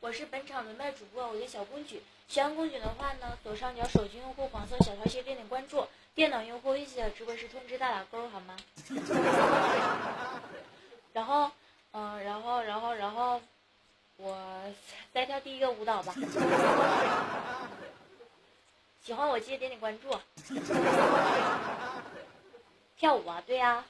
我是本场轮麦主播，我叫小公举。喜欢公举的话呢，左上角手机用户黄色小条线点点关注，电脑用户微信的直播时通知大打勾，好吗？然后我再跳第一个舞蹈吧。喜欢我记得点点关注。跳舞啊，对呀。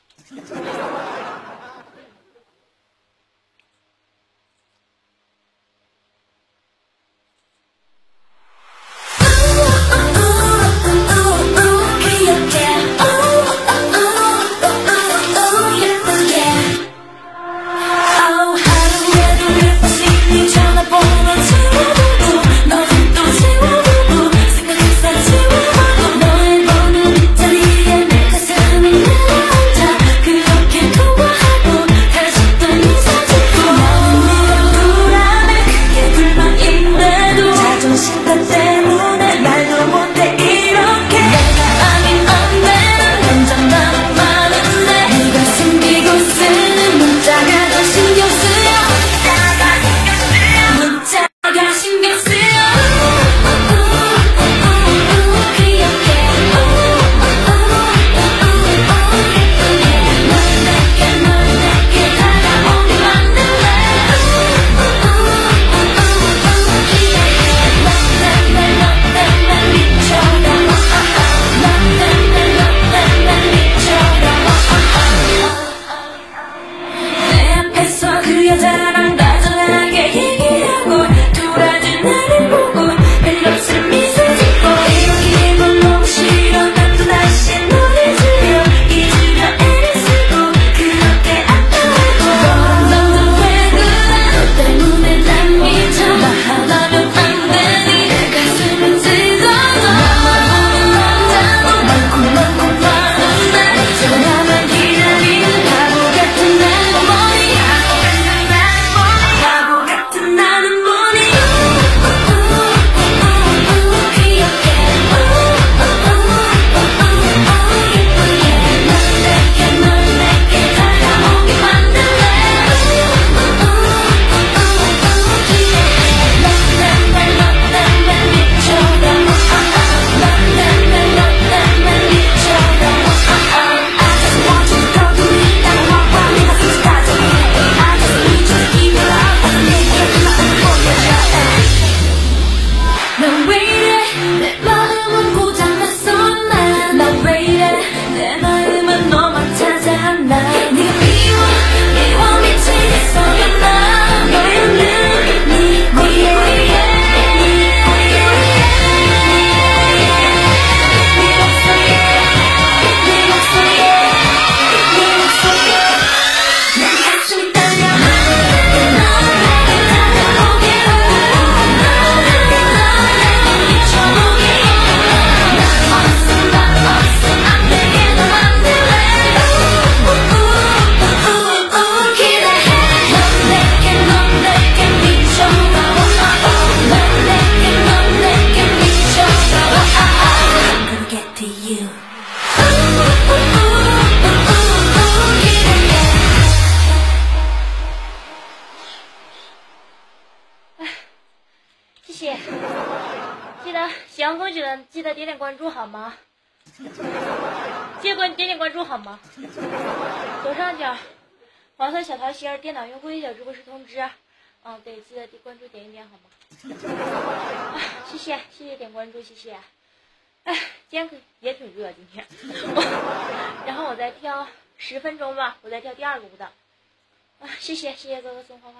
记得点点关注好吗？点点关注好吗？左上角黄色小桃心，电脑用户一小直播时通知。对，记得关注点一点好吗？谢谢点关注，谢谢。今天也挺热，今天。然后我再跳10分钟吧，我再跳第二个舞蹈。谢谢哥哥送花花。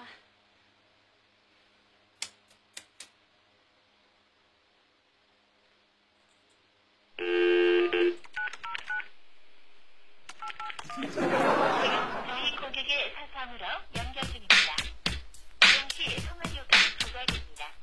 저희 고객의 사상으로 연결 중입니다. 동시 통화료가 부과됩니다.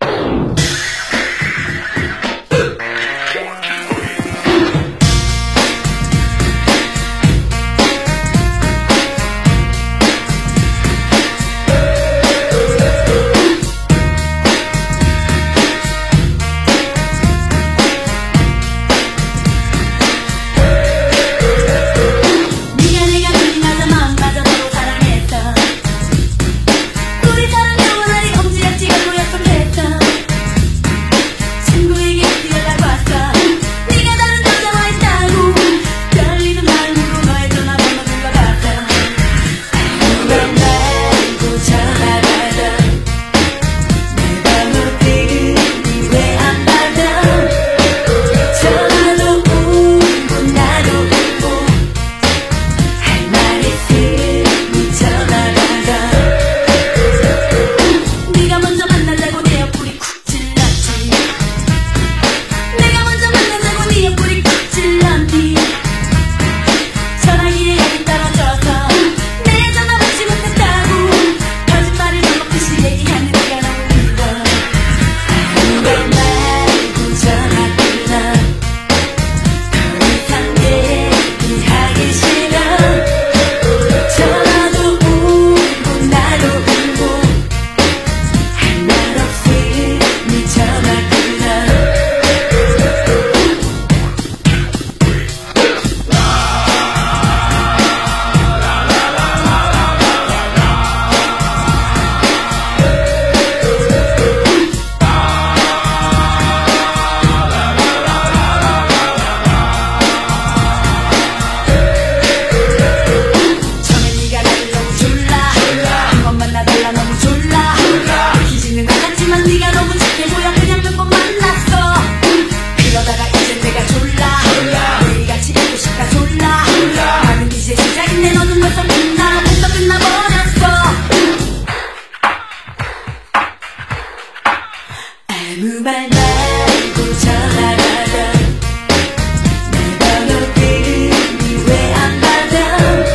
아무 말 말고 전화하던 내 번호들이 왜 안 받아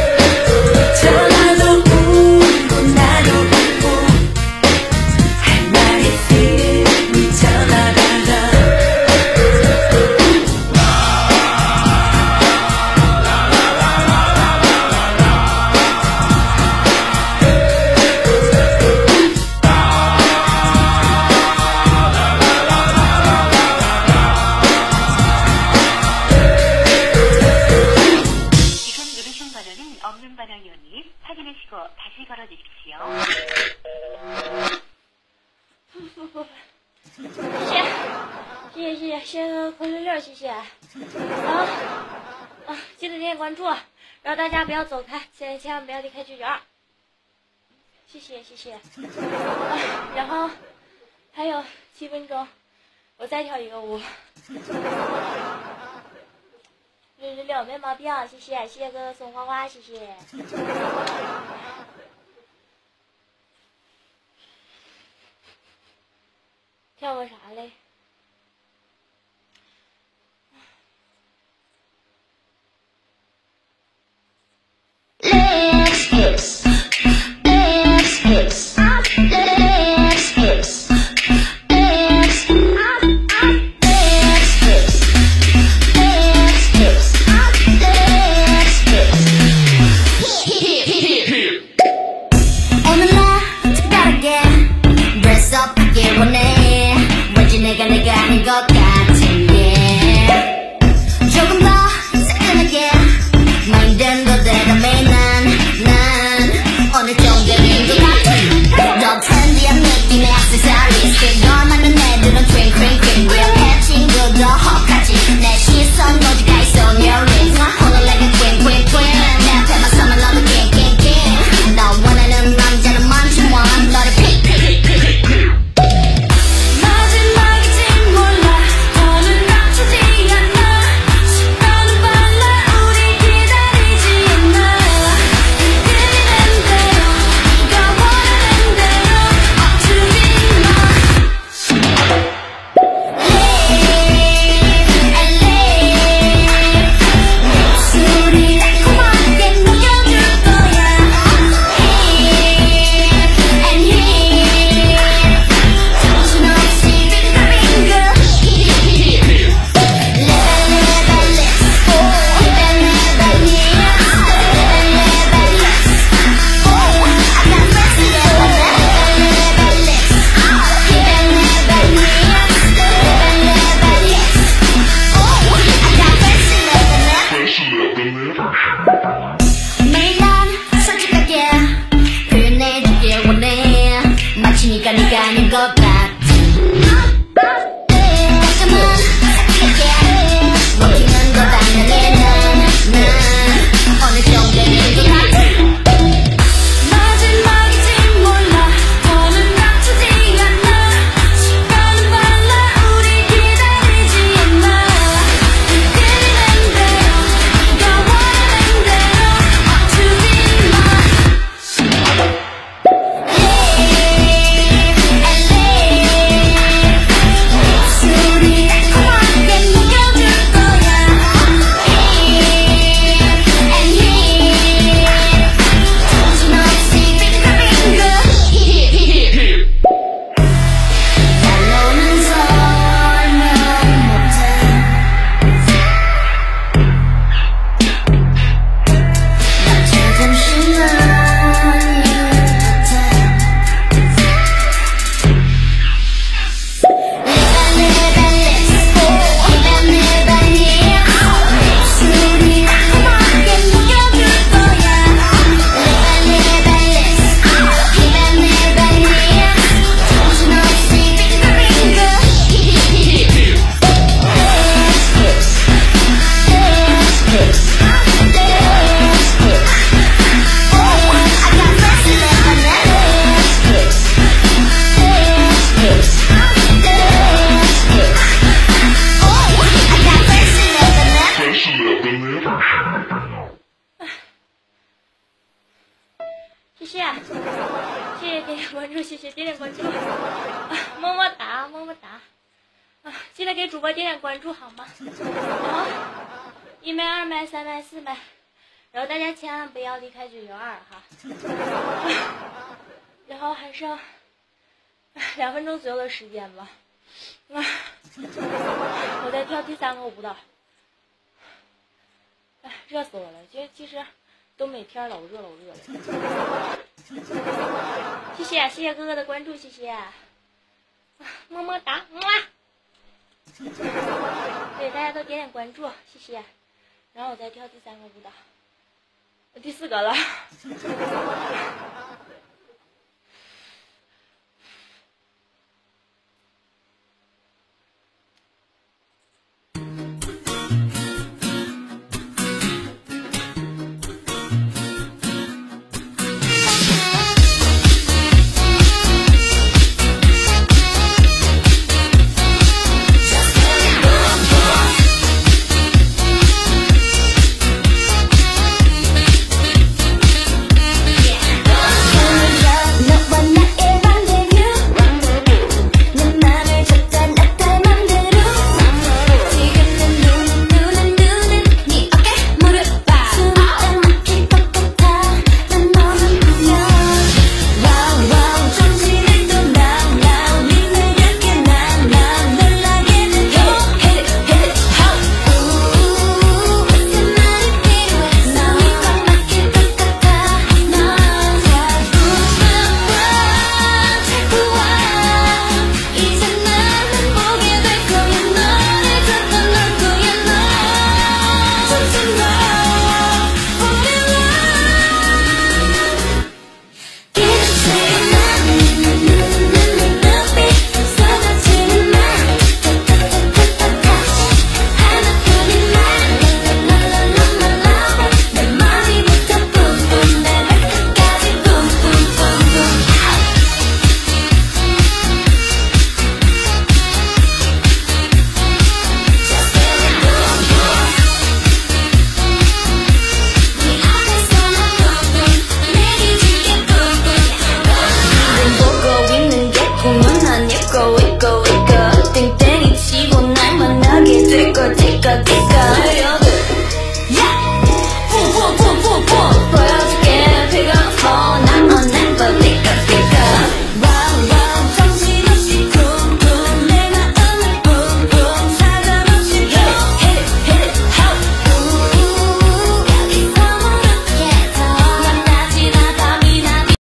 전화도 울고 나도 울고 할 말 있으니 전화 받아 없는 번호이오니 확인하시고 다시 걸어주십시오. 谢谢口水六，谢谢。记得点点关注，然后大家不要走开，现在千万不要离开992。谢谢。然后还有7分钟，我再跳一个舞。666没毛病，谢谢哥哥送花花，谢谢。跳个啥嘞 ？Let's hips. 내가 아닌 것 같은데 조금 더 새끈하게 마인드는 더 대담해 난 어느 정도인 것 같아 더 트렌디한 느낌의 액세서리스 널 맞는 애들은 트윙 랩 친구도 헛같이 내 시선 어디가 있어 on your lips 오늘 내게 트윙 내 앞에만 서면 너도 킹 너 원하는 남자는 많지만 너를 픽 记得给主播点点关注好吗？好，1麦、2麦、3麦、4麦，然后大家千万不要离开992哈。然后还剩2分钟左右的时间吧。我在跳第3个舞蹈。热死我了！其实东北天老热了。谢谢哥哥的关注，谢谢，么么哒，对，大家都点点关注，谢谢。然后我再跳第3个舞蹈，第4个了。